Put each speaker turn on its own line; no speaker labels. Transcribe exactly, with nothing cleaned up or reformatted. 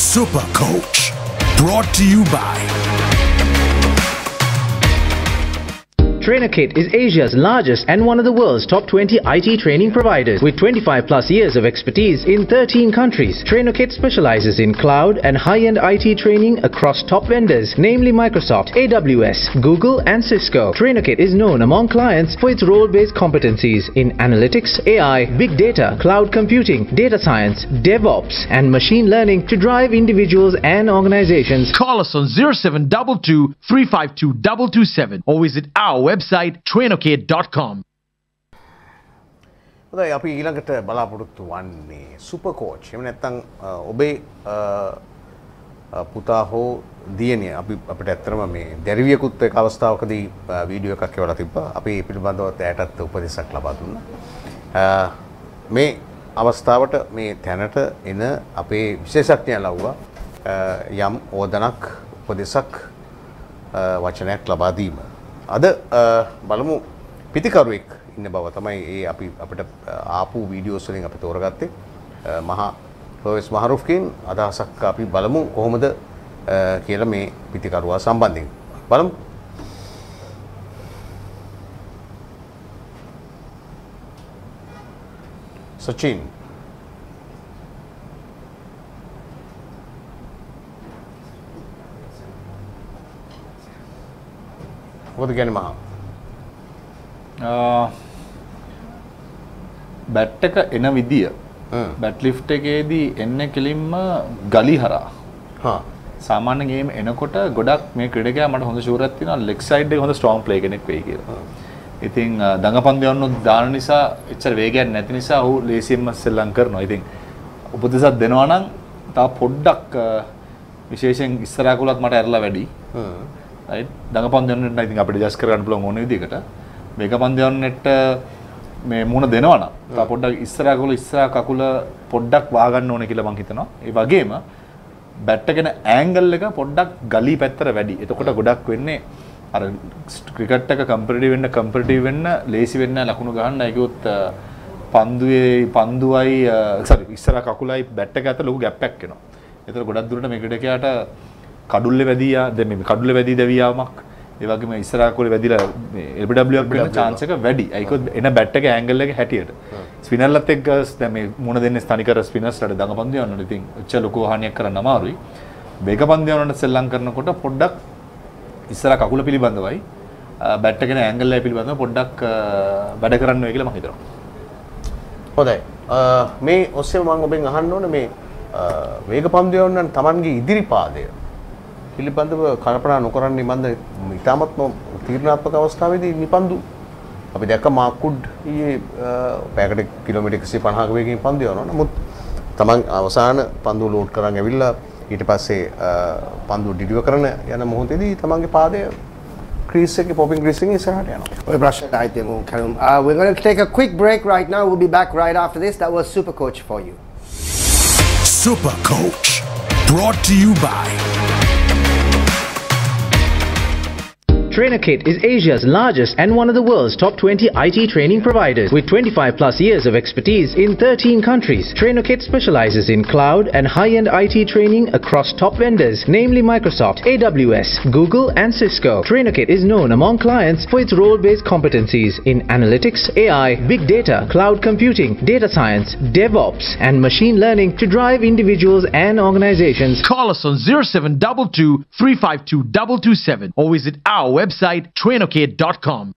Super Coach, brought to you by
TrainerKit is Asia's largest and one of the world's top twenty I T training providers with twenty-five plus years of expertise in thirteen countries. TrainerKit specializes in cloud and high-end I T training across top vendors, namely Microsoft, A W S, Google and Cisco. TrainerKit is known among clients for its role-based competencies in analytics, A I, big data, cloud computing, data science, DevOps and machine learning to drive individuals and organizations.
Call us on zero seven two two, three five two two two seven or visit our website trainerkit dot com.
හොඳයි අපි ඊළඟට බලාපොරොත්තු වන්නේ super coach. එහෙම නැත්නම් ඔබේ පුතා හෝ දියණිය අපි අපිට ඇත්තටම මේ දැරිවියකුත් එක් අවස්ථාවකදී වීඩියෝ එකක් එවලා තිබ්බා. අපි මේ පිළිබඳව ඇයටත් උපදෙසක් ලබා දුන්නා. මේ අවස්ථාවට මේ තැනට එන අපේ විශේෂඥයා ලව්වා යම් ඕදනක් උපදෙසක් වචනයක් ලබා දීම. අද බලමු පිටිකරුවෙක් ඉන්න බව තමයි ඒ අපි අපිට ආපු වීඩියෝස් වලින් අපි තෝරගත්තේ මහා ප්‍රොෆෙස් මහරුෆ්කින් අදහසක් අපි බලමු කොහොමද කියලා මේ පිටිකරුවා සම්බන්ධයෙන් බලමු. සචින් මොකද කියන්නේ මහා
බැට් එක එන විදිය බැට් ලිෆ්ට් එකේදී එන්නේ කෙලින්ම ගලි හරහා. හා සාමාන්‍ය ගේම් එනකොට ගොඩක් මේ ක්‍රීඩකයා මට හොඳ ෂුවරක් තියෙනවා ලෙග් සයිඩ් එක හොඳ ස්ට්‍රෝං ප්ලේ කෙනෙක් වෙයි කියලා. ඉතින් දඟපන්දු යන්නොත් දාන නිසා එච්චර වේගයක් නැති නිසා ඔහු ලේසියෙන්ම සෙල්ලම් කරනවා. ඉතින් උපදෙසක් දෙනවා නම් තා පොඩ්ඩක් විශේෂයෙන් ඉස්සරහ කුලත් මට ඇරලා වැඩි. right දඟපන්දු යන්න නම් ඉතින් අපිට ජස් කරගන්න පුළුවන් ඕන විදිහකට. මේක පන්දු යන්නට මේ මුණ දෙනවා නම් තා පොඩ්ඩක් ඉස්සරහ කුල ඉස්සරහ කකුල පොඩ්ඩක් වා ගන්න ඕනේ කියලා මම හිතනවා. ඒ වගේම බැට් එකේ ඇන්ගල් එක පොඩ්ඩක් ගලී පැත්තට වැඩි. එතකොට ගොඩක් වෙන්නේ අර ක්‍රිකට් එක කම්පිටිටිව් වෙන්න කම්පිටිටිව් වෙන්න ලේසි වෙන්න ලකුණු ගහන්න ඒකත් පන්දුවේ පන්දුවයි සෝරි ඉස්සරහ කකුලයි බැට් එක අතර ලොකු ગેප් එකක් එනවා. ඒතර ගොඩක් දුරට මේ ක්‍රීඩකයාට කඩුල්ලේ වැදියා දැන් මේ කඩුල්ලේ වැදී දැවියාමක් ඒ වගේම ඉස්සරහ කකුලේ වැදිලා මේ එල් බී ඩබ්ලිව් එකක් වෙන්න chance එක වැඩි. ඒකත් එන බැට් එකේ ඇන්ගල් එක හැටියට. ස්පිනර්ලත් එක්ක දැන් මේ මුණ දෙන්නේ ස්ථානිකර ස්පිනර්ස්ලාට දඟපන්දු යනවනේ. ඉතින් ඔච්චර ලොකු හානියක් කරන්න අමාරුයි. වේග පන්දු යනවන සෙල්ලම් කරනකොට පොඩ්ඩක් ඉස්සරහ කකුල පිළිබඳවයි බැට් එකේ ඇන්ගල් එක පිළිබඳව පොඩ්ඩක් වැඩ කරන්න වෙයි කියලා මම හිතනවා.
හොඳයි. මේ ඔස්සේ මම ඔබෙන් අහන්න ඕනේ මේ වේග පන්දු යනවන Tamanගේ ඉදිරි පාදය පිළිබඳව කල්පනා නොකරන්නේ මන්ද ඉතාමත්ම තීරණාත්මක අවස්ථාවේදී නිපන්දු අපි දැක්ක මාකුඩ් ඊයේ පැයකට කිලෝමීටර් එකසිය පනහක වේගයෙන් පන්දු යනවා. නමුත් Taman අවසාන පන්දු ලෝඩ් කරන් ඇවිල්ලා ඊට පස්සේ පන්දු ඩිලිවර් කරන යන මොහොතේදී Tamanගේ පාදය ක්‍රීස් එකේ පොපින් ක්‍රීස් එකේ ඉස්සරහට යනවා.
ඔය ප්‍රශ්නට ආයිත් යමු කලුම්. Uh, we're going to take a quick break right now. We'll be back right after this. That was Super Coach for you.
Super Coach, brought to you by
TrainerKit is Asia's largest and one of the world's top twenty I T training providers with twenty-five plus years of expertise in thirteen countries. TrainerKit specializes in cloud and high-end I T training across top vendors, namely Microsoft, A W S, Google and Cisco. TrainerKit is known among clients for its role-based competencies in analytics, A I, big data, cloud computing, data science, DevOps and machine learning to drive individuals and organizations.
Call us on zero seven two two, three five two two two seven or visit our website trainerkit dot com.